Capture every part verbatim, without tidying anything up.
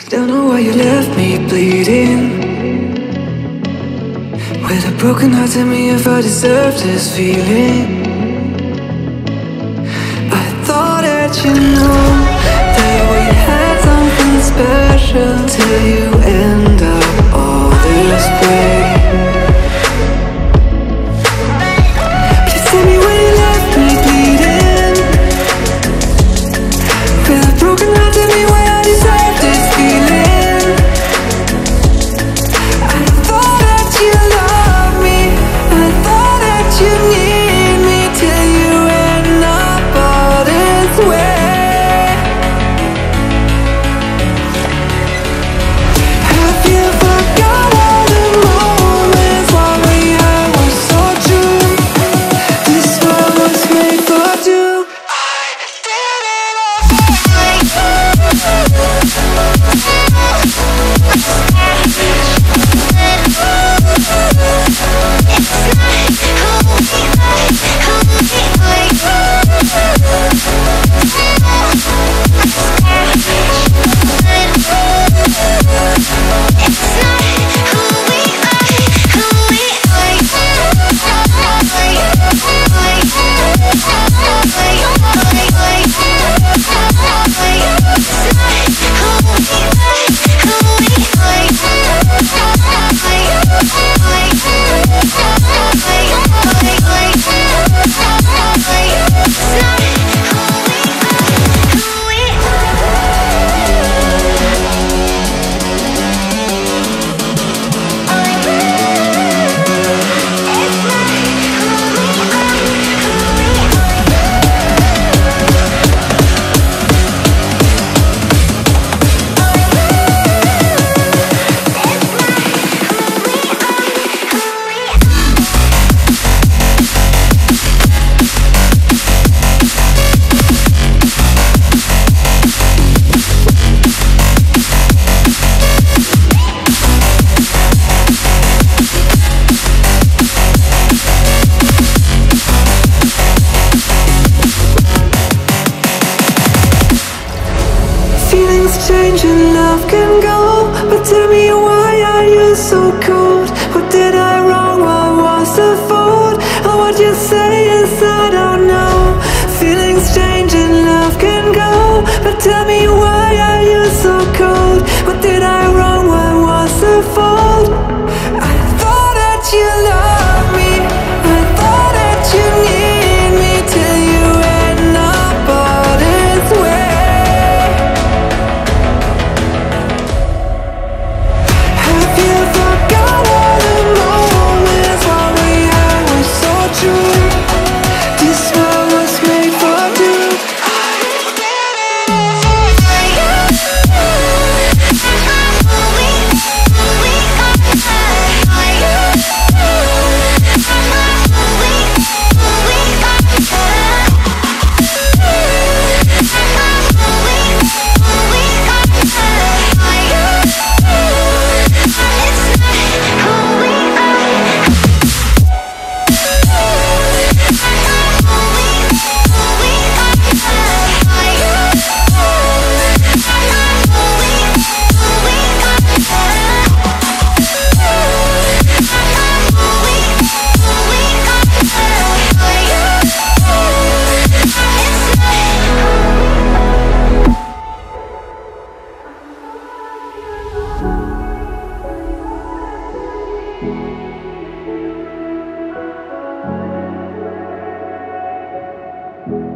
Don't know why you left me bleeding, with a broken heart. Tell me if I deserve this feeling. I thought that you knew that we had something special, till you end up all this way. Please tell me when you left me bleeding, with a broken heart. Tell me why I deserve this feeling. I thought that you loved me, I thought that you need me, till you end up all this way. Have you forgot all the moments while we had was so true? This world was made for two. I did it change and love can go, but tell me why are you so cold? What did I wrong? What was the fault? Or what you say is I don't know. Feelings change and love can go, but tell me why are you so cold? What did I wrong? What was the fault? I thought that you loved me, I thought that you need me, till you end up all this way.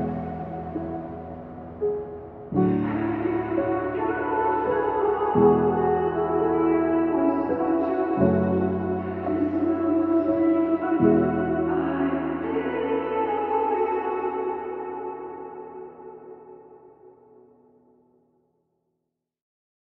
you.